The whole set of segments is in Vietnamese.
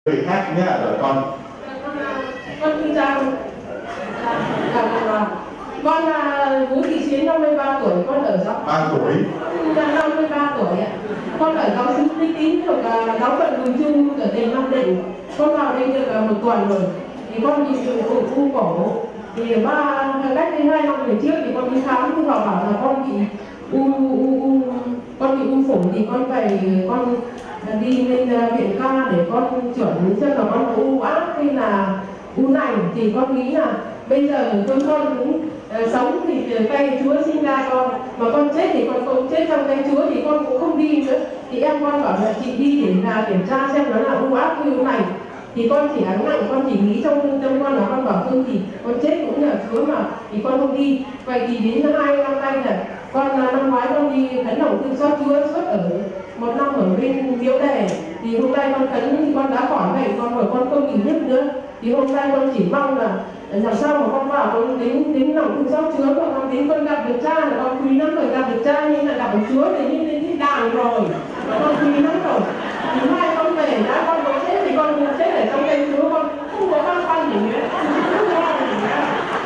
người khác nhé, rồi con. Con Thư Trang. Con là Vũ Thị Xuyến, 53 tuổi, con ở giáo 3 tuổi. 53 tuổi ạ. Con ở giáo sứ Lý Tín thuộc giáo phận Bùi Chu ở tỉnh Nam Định. Con vào đây được 1 tuần rồi. Thì con bị u cổ. Thì cách đây 2 năm về trước thì con đi khám, thì họ bảo là con bị u phổi, thì con đi lên viện ca để con chuẩn xem là con có u ác hay là u lành. Thì con nghĩ là bây giờ con cũng sống thì tay Chúa sinh ra con, mà con chết thì con không chết trong tay Chúa thì con cũng không đi nữa. Thì em con bảo là chị đi để là kiểm tra xem nó là u ác hay u lành. Thì con chỉ ám nặng, con chỉ nghĩ trong tâm con là con bảo thôi thì con chết cũng nhờ Chúa mà, thì con không đi. Vậy thì đến 2 năm nay là con năm ngoái con đi khấn lòng thương xót Chúa suốt ở 1 năm ở bên Miếu Đề. Thì hôm nay con khấn thì con đã khỏi bệnh, con rồi con không bị nhức nữa. Thì hôm nay con chỉ mong là làm sao mà con vào con đến lòng thương xót Chúa, và con đến con gặp được cha là con quý lắm rồi, gặp được cha như là gặp được Chúa thì như đến đàng rồi, con quý lắm rồi. Thì mai con về đã con có chết thì con cũng chết ở trong tay Chúa, con không có băn khoăn gì nữa, không có lo gì nữa.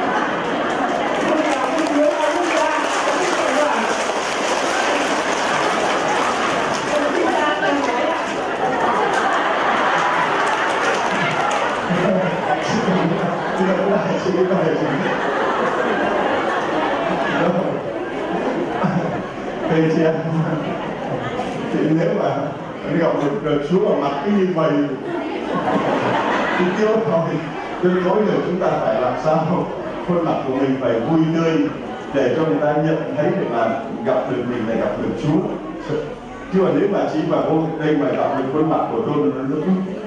Thầy chị em, thì nếu mà gặp được Chúa vào mặt cái như vậy thì chưa thôi, cho nên mỗi người chúng ta phải làm sao khuôn mặt của mình phải vui tươi để cho người ta nhận thấy được là gặp được mình là gặp được Chúa. Chứ mà nếu mà chỉ vào đây mà gặp được khuôn mặt của tôi nó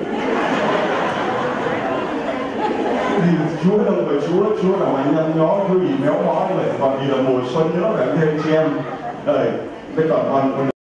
thì Chúa đâu phải Chúa là anh nhăn nhó thứ gì méo mó như vậy, còn vì là mùa xuân nữa phải thêm chị em. Đây, còn